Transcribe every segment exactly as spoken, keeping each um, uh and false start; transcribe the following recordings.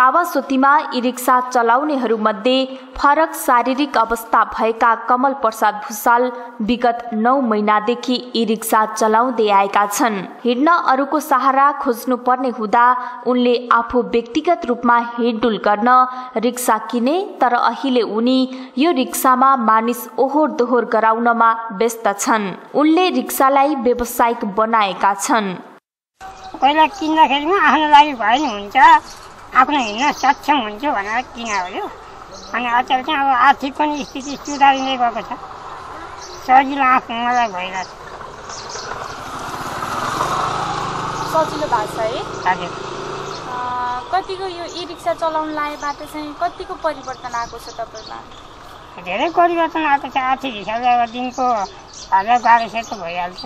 कावासोतीमा ई रिक्सा चलाउनेहरूमध्ये फरक शारीरिक अवस्था भएका कमल प्रसाद भुसाल विगत नौ महिनादेखि ई रिक्सा चलाउँदै आएका छन्। हिँड्न अरूको सहारा खोज्नु पर्ने हुँदा उनले आफू व्यक्तिगत रूपमा हिँडडुल गर्न रिक्सा किने, तर अहिले उनी यो रिक्सामा मानिस ओहोर दोहोर गराउनमा व्यस्त छन्। उनले रिक्सालाई व्यावसायिक बनाएका छन्। पहिला किन्दाखेरिमा आफ्नो लागि भए नि हुन्छ, आफ्नो हिँड्न सक्षम हुन्छ भनेर किन्यो। अनि अचेल चाहिँ अब आर्थिक पनि स्थिति सुधारिँदै गएको छ, सजिलो आफ्नो मलाई भइरहेछ। सजिलो भएको छ है? हजुर। कतिको यो ई रिक्सा चलाउन लागेबाट चाहिँ कतिको परिवर्तन आएको छ तपाईँमा? धेरै परिवर्तन आएको छ। आर्थिक हिसाबले अब दिनको हजार बाह्र सय त भइहाल्छ,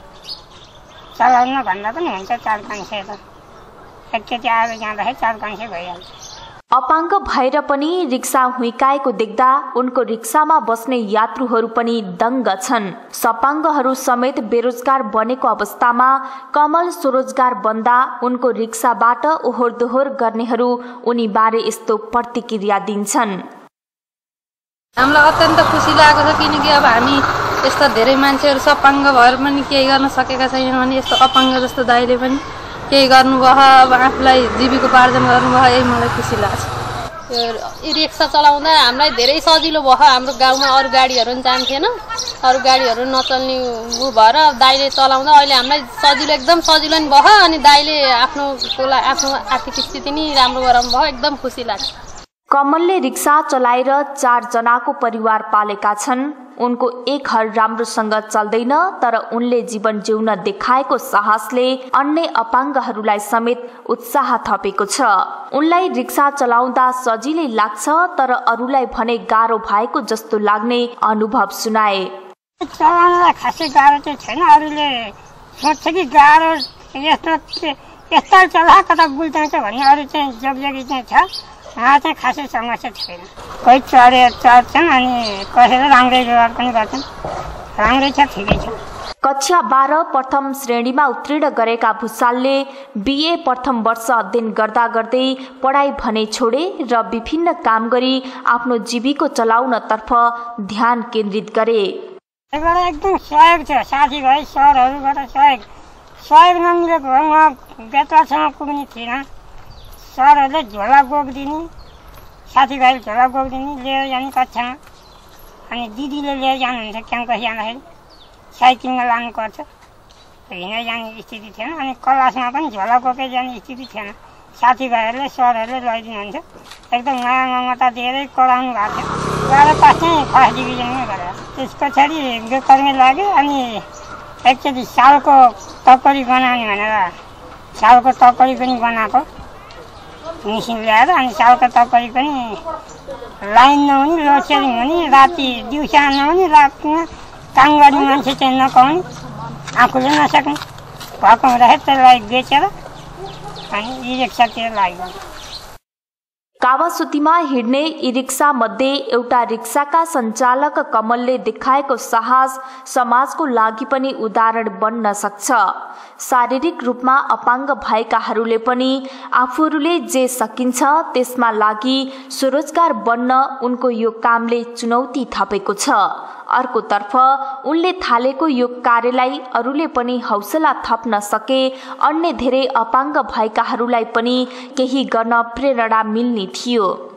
चलाउन भन्दा पनि हुन्छ चार पाँच सय त एकचोटि आएर जाँदाखेरि चार पाँच सय भइहाल्छ। अपाङ्ग भएर पनि रिक्सा हुइकाएको देख्दा उनको रिक्सामा बस्ने यात्रुहरू पनि दङ्ग छन्। सपाङ्गहरू समेत बेरोजगार बनेको अवस्थामा कमल स्वरोजगार बन्दा उनको रिक्साबाट ओहोर दोहोर गर्नेहरू उनी बारे यस्तो प्रतिक्रिया दिन्छन्। हामीलाई अत्यन्त खुसी लागेको छ, किनकि अब हामी यस्ता धेरै मान्छेहरू सपाङ्ग भएर पनि केही गर्न सकेका छैनौँ भने यस्तो अपाङ्ग जस्तो दाइले पनि केही गर्नुभयो, अब आफूलाई जीविकोपार्जन गर्नुभयो, यही मलाई खुसी लाग्छ। ई रिक्सा चलाउँदा हामीलाई धेरै सजिलो भयो। हाम्रो गाउँमा अरू गाडीहरू पनि जान्थेन, अरू गाडीहरू नचल्ने उ भएर दाइले चलाउँदा अहिले हामीलाई सजिलो, एकदम सजिलो नि भयो। अनि दाइले आफ्नो आफ्नो आर्थिक स्थिति नि राम्रो गराउनु भयो, एकदम खुसी लाग्छ। कमलले रिक्सा चलाएर चार जनाको परिवार पालेका छन्। उनको एक घर राम्रोसँग चल्दैन, तर उनले जीवन जिउन देखाएको साहसले अन्य अपाङ्गहरूलाई समेत उत्साह थपेको छ। उनलाई रिक्सा चलाउँदा सजिलै लाग्छ, तर अरूलाई भने गाह्रो भएको जस्तो लाग्ने अनुभव सुनाए। चलाउनलाई खासै गाह्रो चाहिँ छैन। अरूले सोध्छ कि गाह्रो यस्तो यस्तो चला कता बुल्टाउँछ भन्ने, अरू चाहिँ जगजगी चाहिँ छ। उहाँ चाहिँ खासै समस्या छैन। कोही चढे चढ्छन् अनि कसैले राम्रै व्यवहार पनि गर्छन्, राम्रै छ, ठिकै छ। कक्षा बाह्र प्रथम श्रेणीमा उत्तीर्ण गरेका भुसालले बिए प्रथम वर्ष अध्ययन गर्दा गर्दै पढाइ भने छोडे र विभिन्न काम गरी आफ्नो जीविका चलाउनतर्फ ध्यान केन्द्रित गरे। एकदम सहयोग छ, साथीभाइ सरहरूबाट सहयोग सहयोग नमिलेको भए म बेतवासम्म पुग्ने थिइनँ। सरहरूले झोला बोकिदिने, साथीभाइले झोला बोकिदिने, लिएर जाने कक्षामा। अनि दिदीले लिएर जानुहुन्छ क्याम्पस जाँदाखेरि, साइकलमा लानुपर्छ, हिँडेर जाने स्थिति थिएन। अनि क्लासमा पनि झोला बोकेर जाने स्थिति थिएन। साथीभाइहरूले सरहरूले लैदिनुहुन्छ। एकदम माया ममता दिएरै कराउनु भएको थियो। बाह्र पास चाहिँ फर्स्ट डिभिजनमै गरेर त्यस पछाडि बेकर्मै लाग्यो। अनि एकचोटि सालको टक्करी बनाउने भनेर सालको टक्करी पनि बनाएको मिसिन ल्याएर। अनि सालको टक्करी पनि लाइन नहुने, लोड सेडिङ हुने, राति दिउँसो नहुने, रातमा काम गर्ने मान्छे चाहिँ नपाउने, आफूले नसक्ने भएको हुँदाखेरि त्यसलाई बेचेर अनि ई रिक्सातिर लाग्यो। कावासोतीमा हिँड्ने ई रिक्सा मध्ये एउटा रिक्साका सञ्चालक कमलले देखाएको साहस समाजको लागि पनि उदाहरण बन्न सक्छ। शारीरिक रूपमा अपाङ्ग भएकाहरूले पनि आफूहरूले जे सकिन्छ त्यसमा लागि स्वरोजगार बन्न उनको यो कामले चुनौती थपेको छ। अर्कोतर्फ उनले थालेको यो कार्यलाई अरूले पनि हौसला थप्न सके अन्य धेरै अपाङ्ग भएकाहरूलाई पनि केही गर्न प्रेरणा मिल्ने थियो।